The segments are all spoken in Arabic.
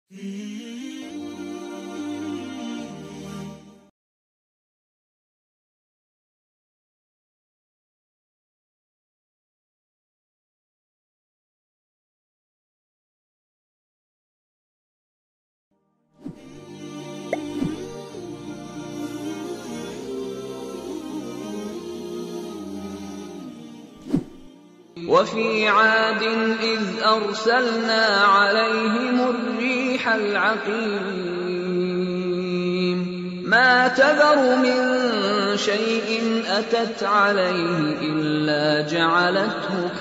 وفي عاد إذ أرسلنا عليهم الريح العقيم ما تذر من شيء أتت عليه إلا جعلته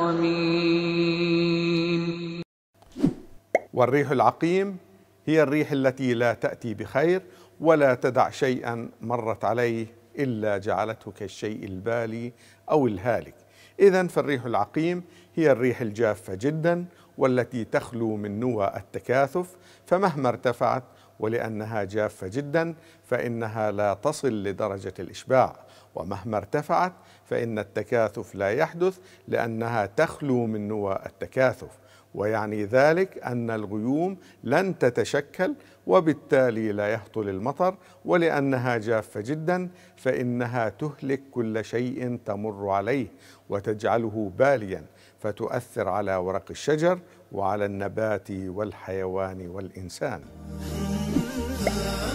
كالرميم. والريح العقيم هي الريح التي لا تأتي بخير ولا تدع شيئا مرت عليه إلا جعلته كالشيء البالي أو الهالك. إذن فالريح العقيم هي الريح الجافة جدا والتي تخلو من نوى التكاثف، فمهما ارتفعت ولأنها جافة جدا فإنها لا تصل لدرجة الإشباع، ومهما ارتفعت فإن التكاثف لا يحدث لأنها تخلو من نوى التكاثف، ويعني ذلك أن الغيوم لن تتشكل وبالتالي لا يهطل المطر، ولأنها جافة جدا فإنها تهلك كل شيء تمر عليه وتجعله باليا، فتؤثر على ورق الشجر وعلى النبات والحيوان والإنسان.